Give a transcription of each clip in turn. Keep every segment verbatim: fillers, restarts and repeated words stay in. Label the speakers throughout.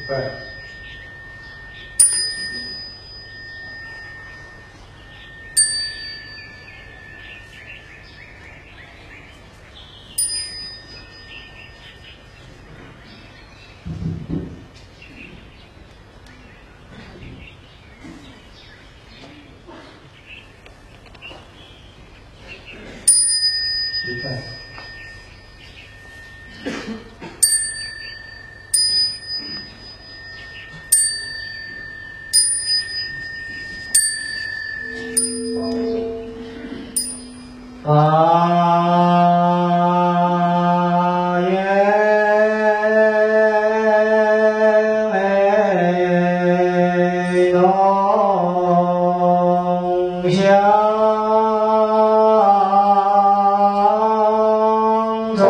Speaker 1: 拜。礼拜。法缘永相从，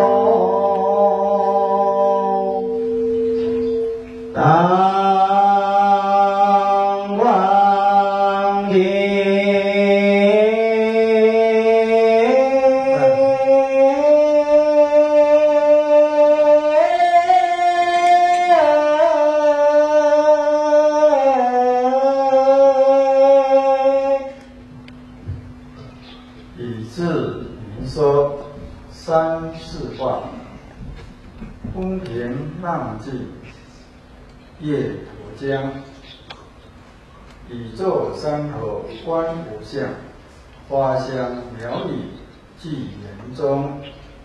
Speaker 1: 当观天。以至云说三世话，风平浪静夜浦江，宇宙山河观无相，花香苗里寄园中。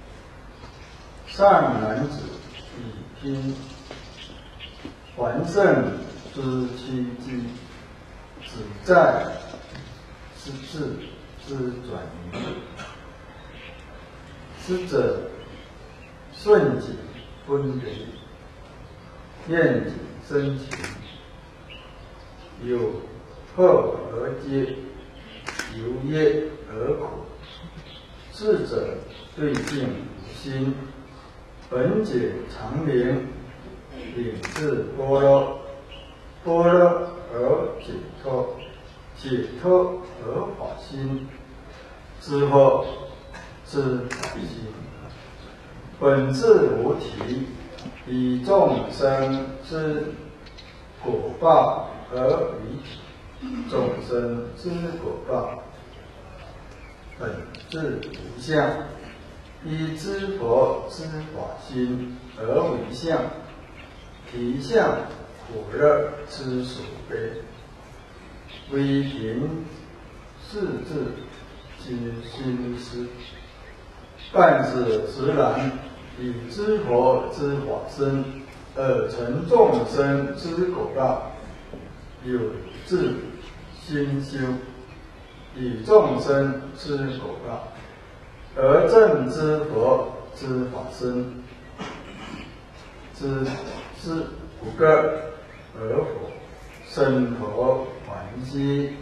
Speaker 1: 善男子以拼还圣之期机，只在失智之转移，师者顺己分别，愿己生情，有贺而接，由耶而苦。智者对境无心，本解常灵，领至般若，般若而解脱，解脱而法心，知佛知法心，本质无体，以众生之果报而离体，众生之果报本质无相，依知佛之法心而为相，体相苦乐之所悲，微平世智之心思，但是实然，以知佛之法身而成众生之果报，有自心修，以众生之果报，而正知佛之法身，知之无个而佛生佛还息。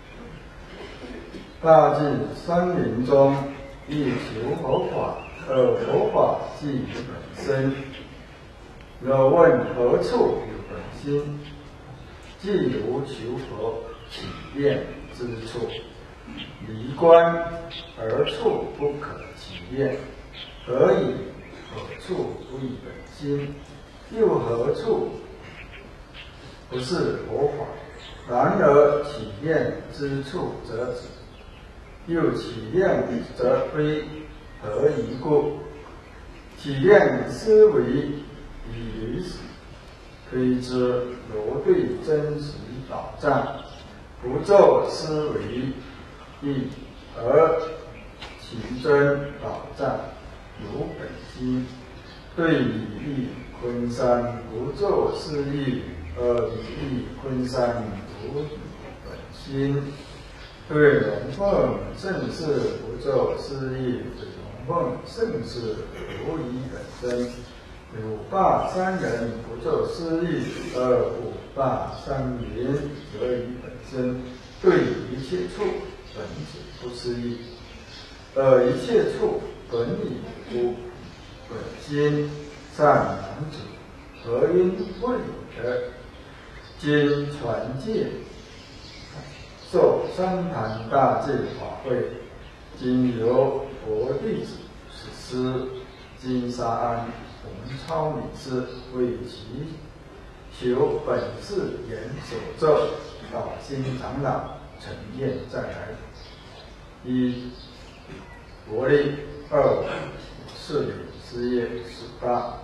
Speaker 1: 大尽山林中，亦求佛法，而佛法即于本身。若问何处有本心，即无求佛体验之处。离观而处不可体验，何以何处不以本心？又何处不是佛法？然而体验之处则止，又体验则非，何以故？体验思维以离死，推之如对真实导战，不作思维意，而其真导战如本心。对以昆山不作思意，而以昆山如本心。对龙凤盛世不作思意，龙凤盛世如以本身。五霸三人不作思意，而五霸三人则以本身。对一切处本体不思议，而一切处本已无本心。善男子，何因不理的？今传戒，受三坛大戒法会，今由佛弟子实施金沙安洪超女士为其求本誓言所奏，导心长老陈彦再来。一、国历二四年十月十八，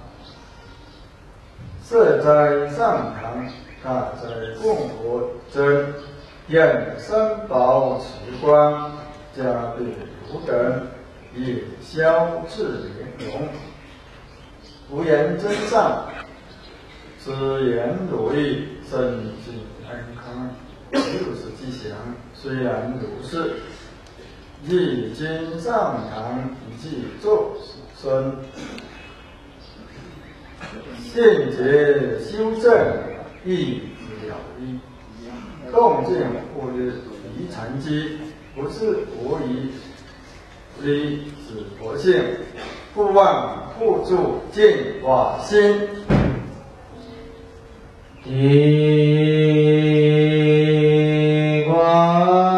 Speaker 1: 设在上堂，大在供佛真，愿三宝持光，加对汝等，夜消至莲容。无言真上，知言如意，身心安康。如是吉祥，虽然如是，亦今上堂，即作身，现节修正，亦了义。共见复日离禅机，不是无疑，离指佛性，不忘互助净法心。地光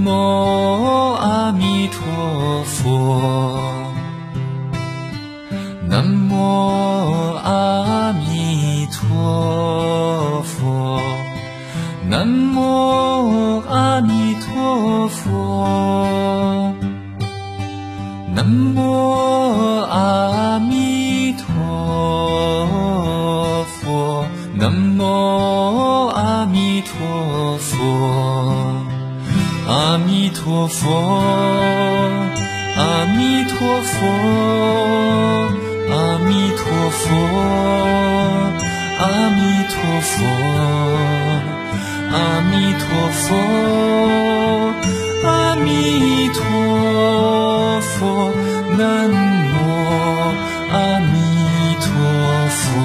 Speaker 2: 无阿弥陀佛，南无阿弥陀佛，南无阿弥陀佛，南无阿弥陀佛，南无阿弥陀佛，阿弥陀佛，阿弥陀佛，阿弥陀佛，阿弥陀佛，阿弥陀佛，阿弥陀佛，南无阿弥陀佛，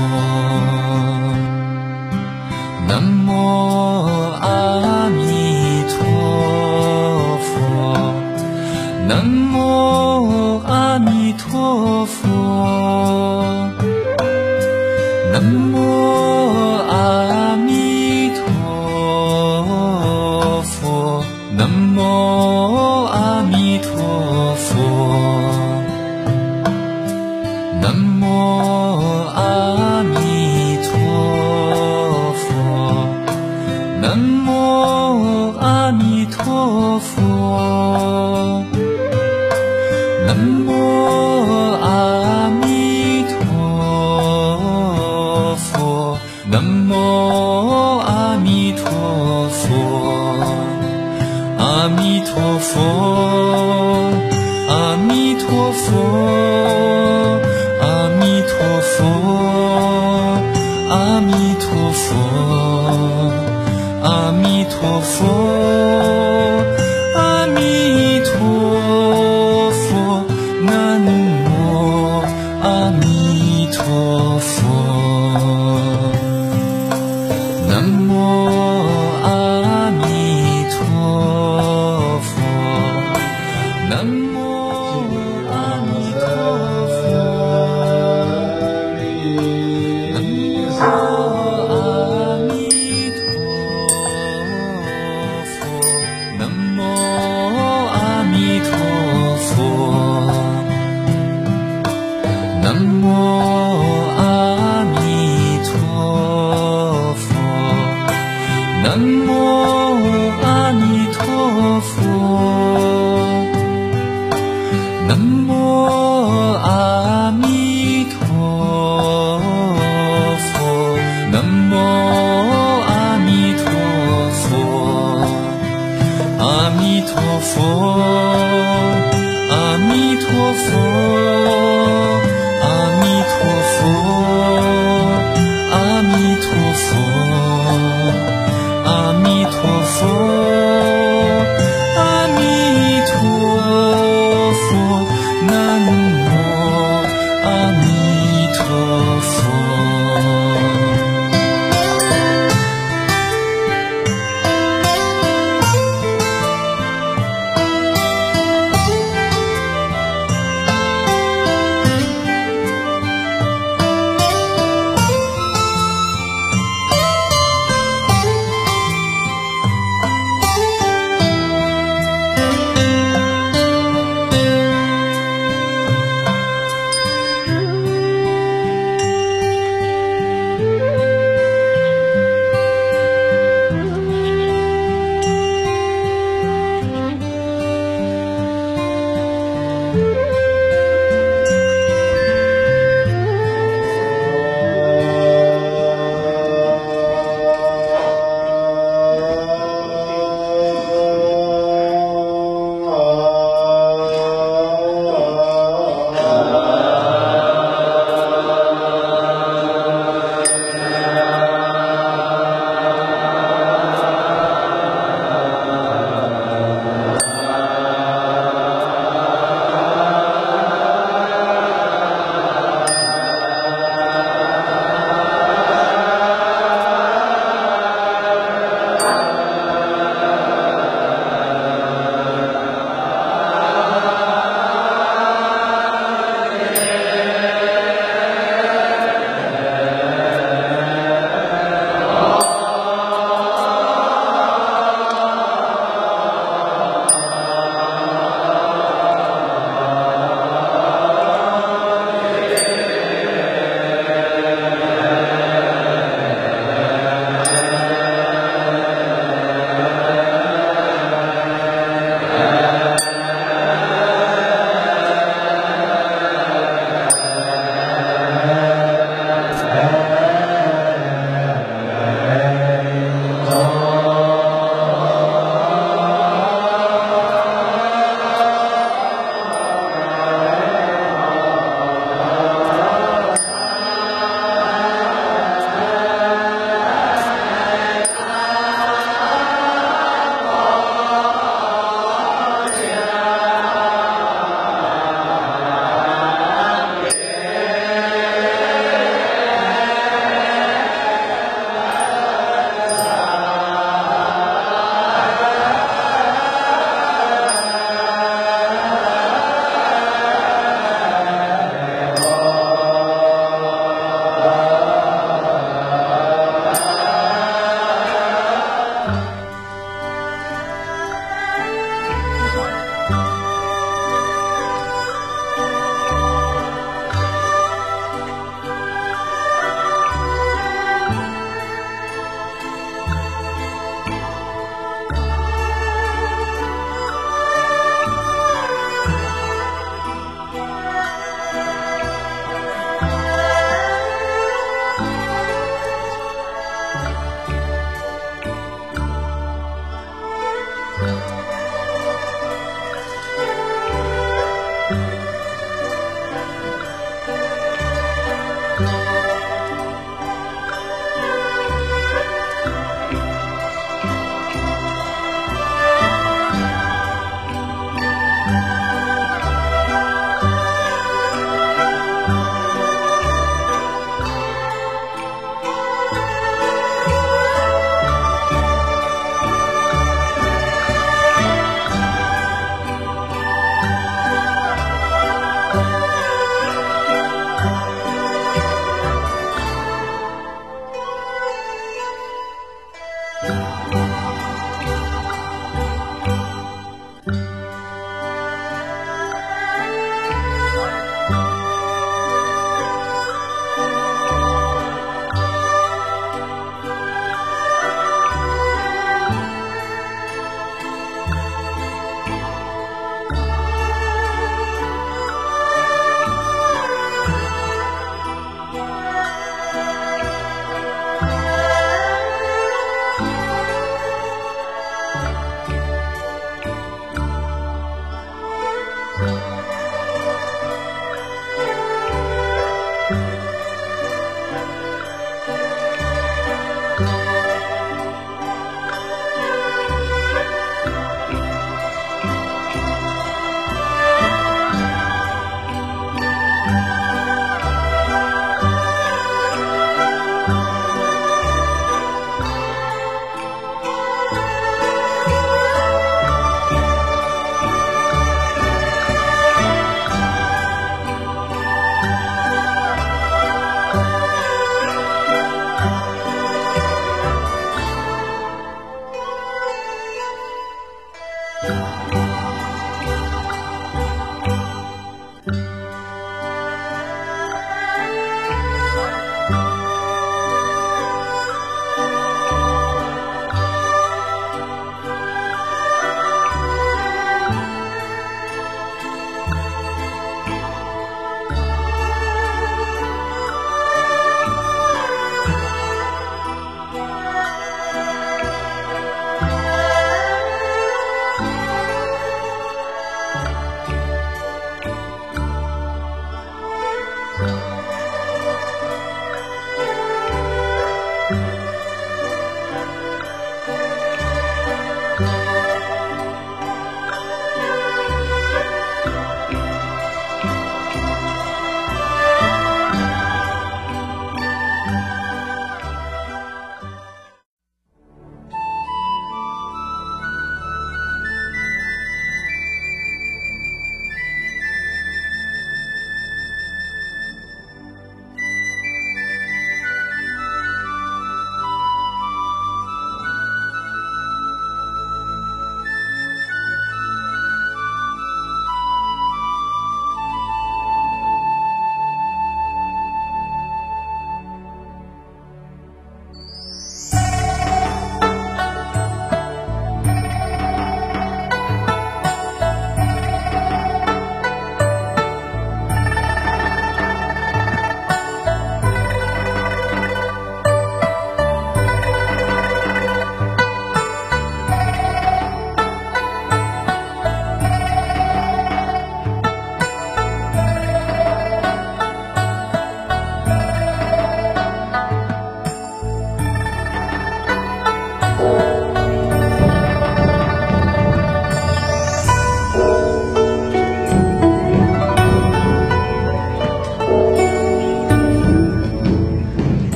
Speaker 2: 南无阿弥陀佛，南无阿弥陀佛，南无阿弥陀佛，南无阿弥陀佛，南无阿弥陀佛，南无阿弥陀佛，南无阿弥陀佛，南无阿弥陀佛，阿弥陀佛，阿弥陀佛，阿弥陀佛，阿弥陀佛，阿弥陀佛，阿弥陀佛，南无阿弥陀佛，南无阿弥陀佛，南无阿弥陀佛，南无阿弥陀佛，南无阿弥陀佛，南无阿弥陀佛，南无阿弥陀佛，南无阿弥陀佛，南无阿弥陀佛，阿弥陀佛，阿弥陀佛，阿弥陀佛，阿弥陀佛，阿弥陀佛，阿弥陀佛，南无阿弥陀佛。 Música